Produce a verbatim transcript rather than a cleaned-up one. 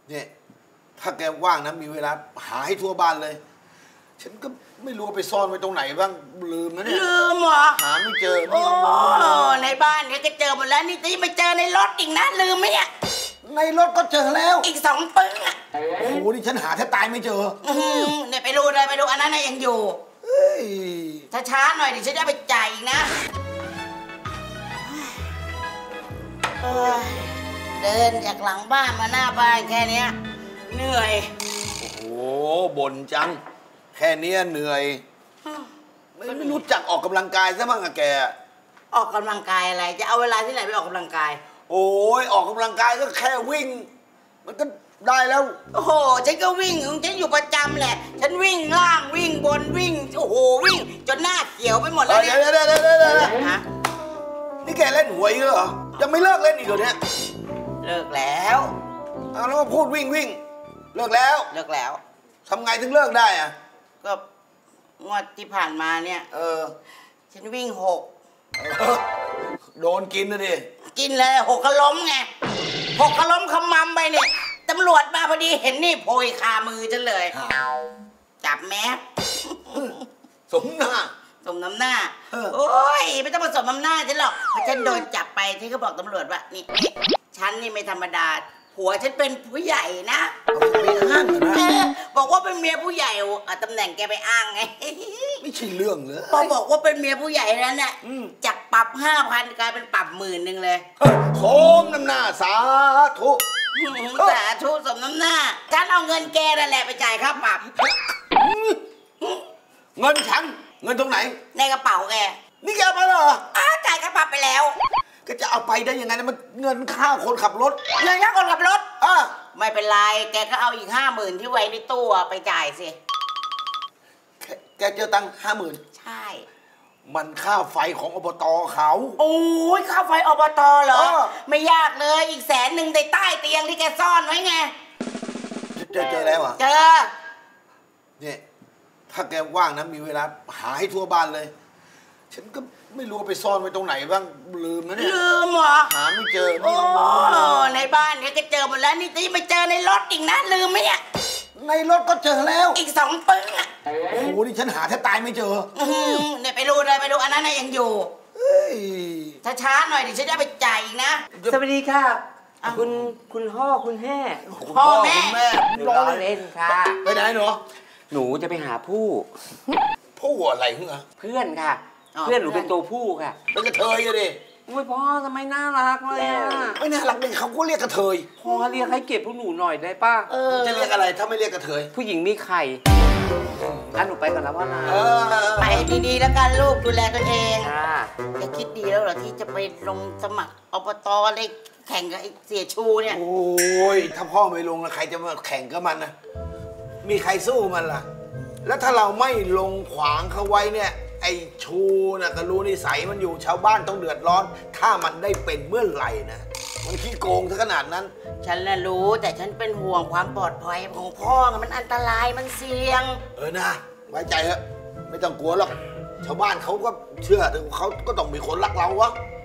เนี่ยถ้าแกว่างนะมีเวลาหาให้ทั่วบ้านเลยฉันก็ไม่รู้ไปซ่อนไว้ตรงไหนบ้างลืมนะเนี่ยลืมเหรอหาไม่เจอโอ้ในบ้านเนี่ยก็เจอหมดแล้วนี่ตีไปเจอในรถอีกนะลืมไหมเนี่ยในรถก็เจอแล้วอีกสองปึ้งอ่ะโอ้โหนี่ฉันหาแทบตายไม่เจอเนี่ยไปดูเลยไปดูอันนั้นยังอยู่ช้าๆหน่อยเดี๋ยวฉันจะไปจ่ายอีกนะเดินจากหลังบ้านมาหน้าบ้านแค่นี้เหนื่อยโอ้โหบ่นจังแค่นี้เหนื่อยไม่ไม่รู้จักออกกำลังกายซะบ้างอะแกออกกำลังกายอะไรจะเอาเวลาที่ไหนไปออกกำลังกายโอ้ยออกกำลังกายก็แค่วิ่งมันก็ได้แล้วโอ้โหฉันก็วิ่งของฉันอยู่ประจำแหละฉันวิ่งล่างวิ่งบนวิ่งโอ้โหวิ่งจนหน้าเขียวไปหมดแล้วเนี่ยเดี๋ยวเดี๋ยวเดี๋ยวเดี๋ยวฮะนี่แกเล่นหวยเหรอยังไม่เลิกเล่นอีกเหรอเนี่ยเลิกแล้วเอาแล้วมาพูดวิ่งวิ่งเลิกแล้วเลิกแล้วทำไงถึงเลิกได้อะก็งวดที่ผ่านมาเนี่ยเออฉันวิ่งหกโดนกินนะดิกินเลยหกก็ล้มไงหกก็ล้มขมำไปเนี่ยตำรวจมาพอดีเห็นนี่โผล่คามือฉันเลยจับแมสสมหน้าสมน้ำหน้าโอ้ยไม่ต้องมาสมน้ำหน้าฉันหรอกเพราะฉันโดนจับไปที่เขาบอกตำรวจว่านี่ฉันนี่ไม่ธรรมดาผัวฉันเป็นผู้ใหญ่นะบอกว่าเป็นเมียผู้ใหญ่เอาตำแหน่งแกไปอ้างไงไม่ใช่เรื่องเลยพอบอกว่าเป็นเมียผู้ใหญ่นั้นน่ะจากปรับห้าพันกลายเป็นปรับหมื่นหนึ่งเลยโสมน้ำหน้าสาธุสาธุสมน้ำหน้าฉันเอาเงินแกนั่นแหละไปจ่ายค่าปรับเงินฉันเงินตรงไหนในกระเป๋าแกนี่แกไปเหรออ้าจ่ายค่าปรับไปแล้วก็จะเอาไปได้ยังไงมันเงินค่าคนขับรถเงินค่าคนขับรถอ่ะไม่เป็นไรแกก็เอาอีกห้าหมื่นที่ไว้ในตู้ไปจ่ายสิแกเจอตังค์ห้าหมื่นใช่มันค่าไฟของอบตเขาโอ้ยค่าไฟอบตเหรอไม่ยากเลยอีกแสนหนึ่งในใต้เตียงที่แกซ่อนไว้ไงเจอเจอแล้วอ่ะเจอเนี่ยถ้าแกว่างนะมีเวลาหาให้ทั่วบ้านเลยฉันก็ไม่รู้ไปซ่อนไว้ตรงไหนบ้างลืมนะเนี่ยลืมเหรอหาไม่เจอโอ้ในบ้านเนี่ยก็เจอหมดแล้วนี่ตีไปเจอในรถอีกนะลืมไหมเนี่ยในรถก็เจอแล้วอีกสองปึ้งอ่ะโอ้โหนี่ฉันหาแทบตายไม่เจอเนี่ยไปดูเลยไปดูอันนั้นยังอยู่ช้าๆหน่อยเดี๋ยวฉันจะไปจ่ายอีกนะสวัสดีค่ะคุณคุณพ่อคุณแม่พ่อแม่แม่รอเล่นค่ะไปไหนหนูหนูจะไปหาผู้ผู้อะไรเหรอเพื่อนค่ะเพื่อนหนูเป็นตัวผู้ค่ะเป็นกระเทยอะดิโอ้ยพ่อทำไมน่ารักเลยอ่ะไม่น่ารักเลยเขาก็เรียกกระเทยพ่อเรียกให้เกียรติพวกหนูหน่อยได้ป่ะจะเรียกอะไรถ้าไม่เรียกกระเทยผู้หญิงมีไข่งั้นหนูไปก่อนแล้วพ่อนะไปดีๆแล้วกันลูกดูแลตัวเองจะคิดดีแล้วเหรอที่จะไปลงสมัครอบตอะไรแข่งกับเสียชูเนี่ยโอ้ยถ้าพ่อไม่ลงแล้วใครจะมาแข่งกับมันนะมีใครสู้มันล่ะแล้วถ้าเราไม่ลงขวางเขาไว้เนี่ยไอ้ชูนะก็รู้นิสัยมันอยู่ชาวบ้านต้องเดือดร้อนถ้ามันได้เป็นเมื่อไหร่นะมันขี้โกงซะขนาดนั้นฉันน่ะรู้แต่ฉันเป็นห่วงความปลอดภัยของพ่อมันอันตรายมันเสี่ยงเออนะไว้ใจเถอะไม่ต้องกลัวหรอกชาวบ้านเขาก็เชื่อแต่เขาก็ต้องมีคนรักเราวะ